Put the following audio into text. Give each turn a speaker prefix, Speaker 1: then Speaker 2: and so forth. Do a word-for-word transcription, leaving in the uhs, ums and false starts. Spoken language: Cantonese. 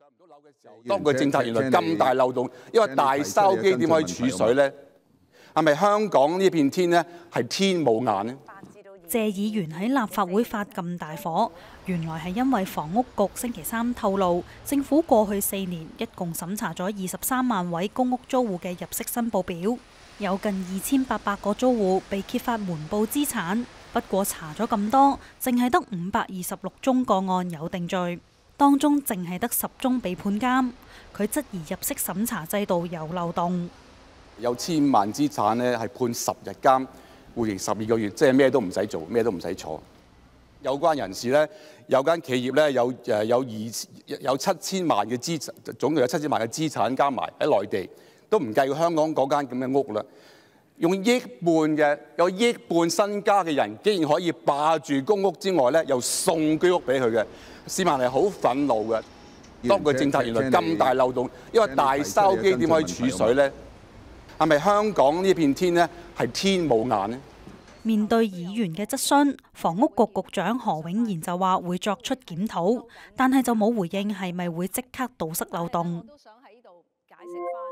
Speaker 1: 當個政策原來咁大漏洞，因為大筲箕點可以儲水呢？係咪香港呢片天呢係天冇眼呢？
Speaker 2: 謝議員喺立法會發咁大火，原來係因為房屋局星期三透露，政府過去四年一共審查咗二十三萬位公屋租戶嘅入息申報表，有近二千八百個租戶被揭發瞞報資產。不過查咗咁多，淨係得五百二十六宗個案有定罪，當中淨係得十宗被判監。佢質疑入息審查制度有漏洞。
Speaker 1: 有千萬資產呢係判十日監，緩刑十二個月，即係咩都唔使做，咩都唔使坐。有關人士呢，有間企業呢，有誒有二有七千萬嘅資產，總共有七千萬嘅資產加埋喺內地，都唔計香港嗰間咁嘅屋啦。用億半嘅有億半身家嘅人，竟然可以霸住公屋之外咧，又送居屋俾佢嘅，市民係好憤怒嘅。當個政策原來咁大漏洞，因為大筲箕點可以儲水咧？係咪香港呢片天呢係天冇眼呢？
Speaker 2: 面對議員嘅質詢，房屋局局長何永賢就話會作出檢討，但係就冇回應係咪會即刻堵塞漏洞。我都想喺度解釋返。